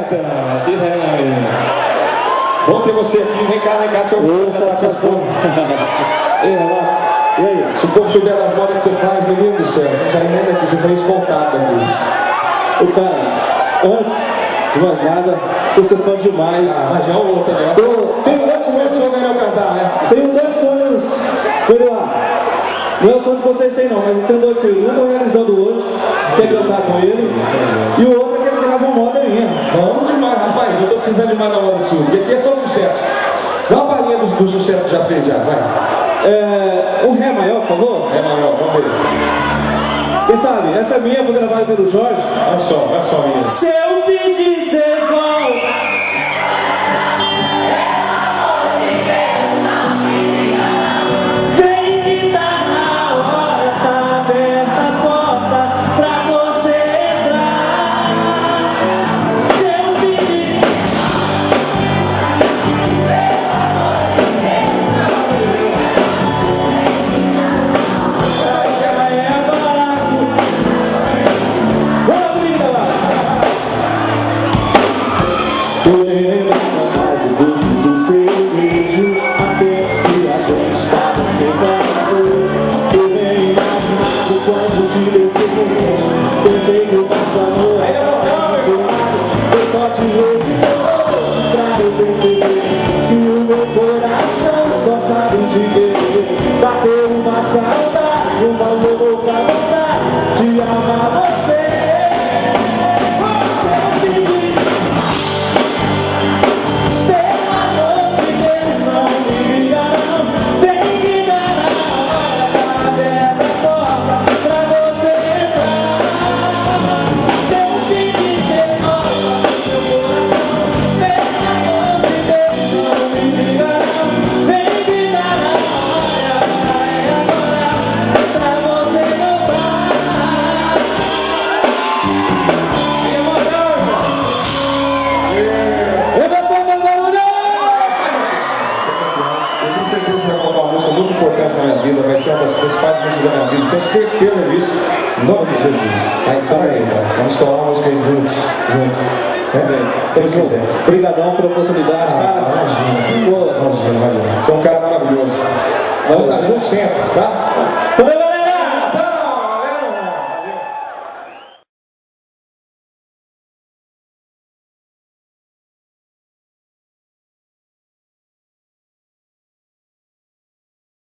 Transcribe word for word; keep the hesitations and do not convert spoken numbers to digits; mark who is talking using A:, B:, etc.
A: Renata. Que Renata. Bom ter você aqui. Vem cá, vem cá. Deixa eu ver satisfação. Ei, Renato. E aí? Se o povo souber das modas que você faz, menino do céu, você já emenda aqui, você saiu escoltado aqui.
B: Ô, cara, antes de mais nada, sou seu fã demais.
A: Ah, mas já é um outro, né? Tenho dois sonhos pra eu cantar, né?
B: Tenho dois sonhos. Vamos lá. Não é o sonho que vocês têm, não, mas eu tenho dois filhos. Um estou realizando hoje, que é cantar com ele, e o outro é que ele grava uma moda minha.
A: Vamos demais, rapaz. Eu tô precisando de mais da moda sua. E aqui é só sucesso. Dá uma palhinha do, do sucesso que já fez, já, vai.
B: É, um Ré maior, por favor?
A: Ré maior, vamos ver.
B: Quem sabe? Essa é minha, foi gravada pelo Jorge.
A: Olha só, olha só, menina.
B: Se eu pedir, você volta.
A: Tenho certeza disso, em nome de Jesus. Aí sabe aí, vamos estourar uma música aí juntos, juntos. É?
B: Obrigadão pela oportunidade,
A: ah,
B: cara.
A: Imagina, imagina, imagina. Você é um cara maravilhoso. Vamos estar juntos sempre, tá?